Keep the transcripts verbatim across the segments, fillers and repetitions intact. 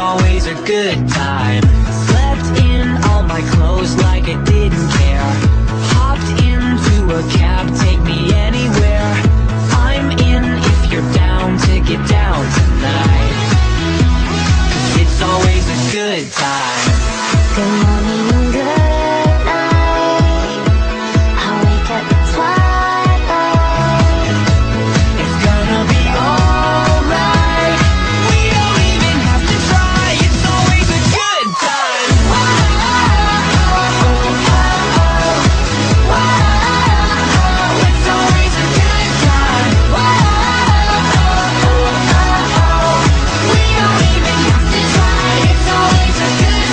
always a good time. Slept in all my clothes like I didn't care. Hopped into a cab, take me anywhere. I'm in if you're down to get down tonight. 'Cause it's always a good time. Good morning, good night. I wake up at twilight. It's gonna be alright. We don't even have to try. It's always a good time. It's always a good time. We don't even have to try. It's always a good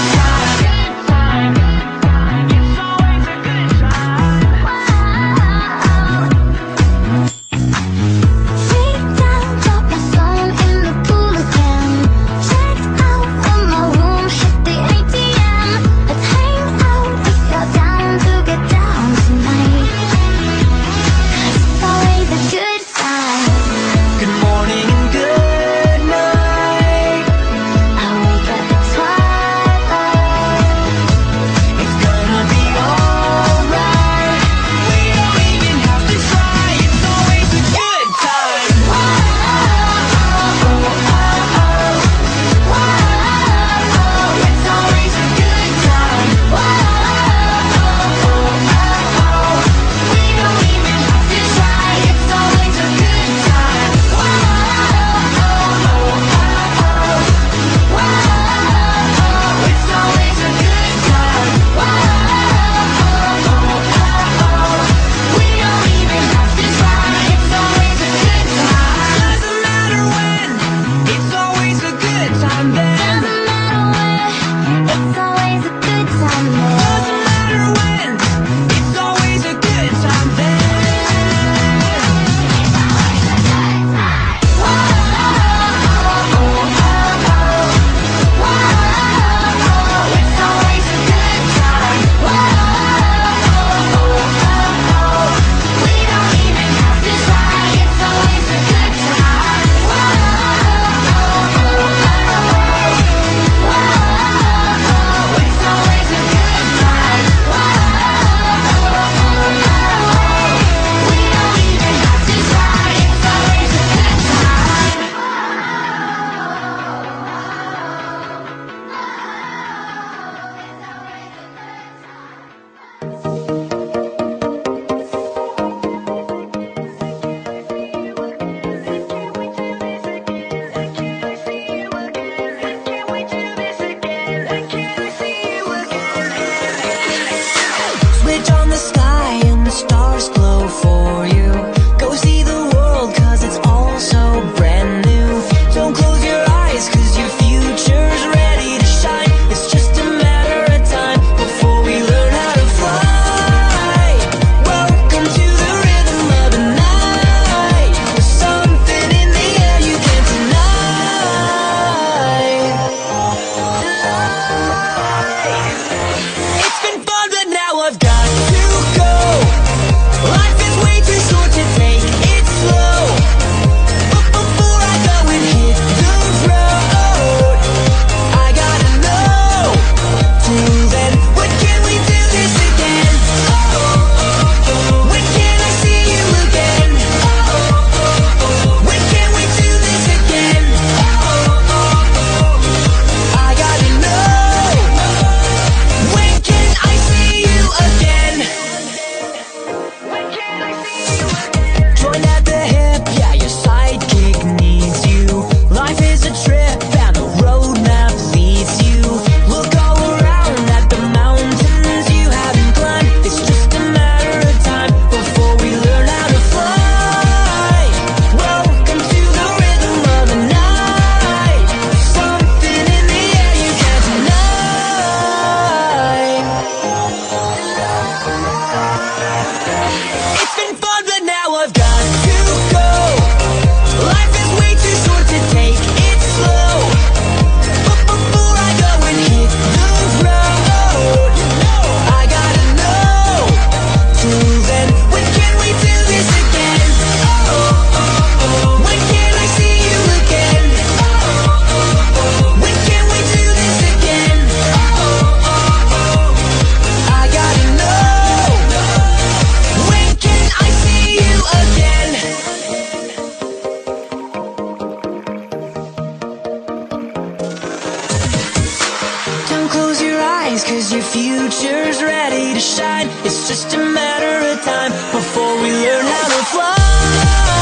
skies, cause your future's ready to shine. It's just a matter of time before we learn how to fly.